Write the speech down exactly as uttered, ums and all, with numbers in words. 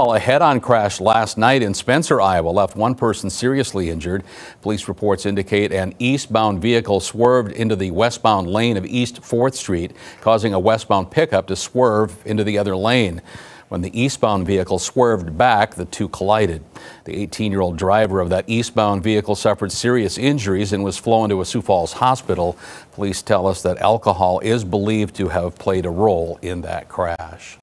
Well, a head-on crash last night in Spencer, Iowa left one person seriously injured. Police reports indicate an eastbound vehicle swerved into the westbound lane of East fourth Street, causing a westbound pickup to swerve into the other lane. When the eastbound vehicle swerved back, the two collided. The eighteen-year-old driver of that eastbound vehicle suffered serious injuries and was flown to a Sioux Falls hospital. Police tell us that alcohol is believed to have played a role in that crash.